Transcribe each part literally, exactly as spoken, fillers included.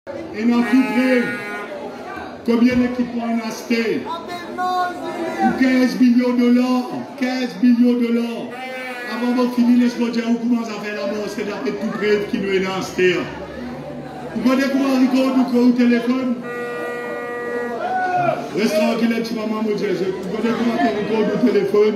Et dans tout près, combien d'équipements on a acheté? quinze millions de dollars. quinze millions de dollars. Avant de finir, laisse-moi dire où commence à faire la mort, c'est d'après tout près qui nous est acheté. Vous connaissez comment regarde au téléphone? Reste tranquille, petit maman, mon Dieu. Vous connaissez comment tu regardes au téléphone?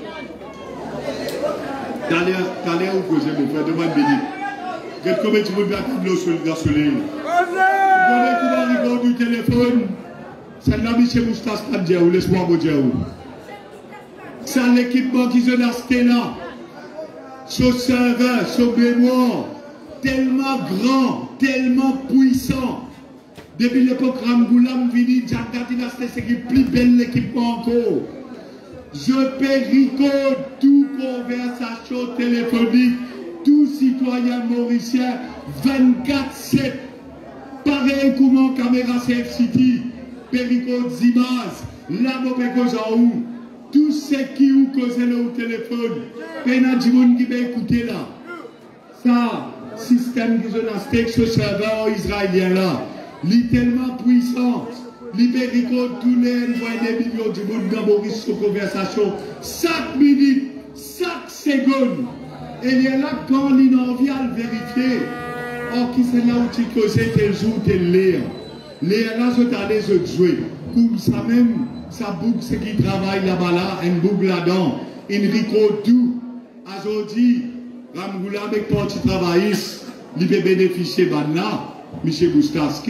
T'as l'air où que j'ai mon frère, demande béni. Regarde combien tu veux bien de l'eau sur le soleil. Vous connaissez comment regarde au téléphone? C'est l'amitié moustache pas dire ou laisse-moi vous dire où. C'est l'équipement qu'ils ont acheté là. Ce serveur, ce mémoire, tellement grand, tellement puissant. Depuis l'époque Ramgoulam vini, Djagati a acheté ce qui est plus bel l'équipement encore. Je peux record toute conversation téléphonique, tout citoyen mauricien, vingt-quatre sept. Pareil comme en caméra C F City. Péricot Zimaz, la Mopékozaou, tous ceux qui ont causé le téléphone, Penadjimoun qui va écouter là. Ça, système qu'ils ont acheté, ce serveur israélien là, il est tellement puissant, il Péricot tous les envoyer des millions de monde dans Maurice sur conversation, chaque minute, chaque seconde. Et il y a là quand il a envie à le vérifier, or qui c'est là où tu causais tel jour, tel l'air. Les là, je t'allais jouer. Comme ça même, ça boucle ce qui travaille là-bas là, un boucle là-dedans. Il record tout. Aujourd'hui, Ramgoula avec toi, tu travailles, il peut bénéficier de là, M. Boustas.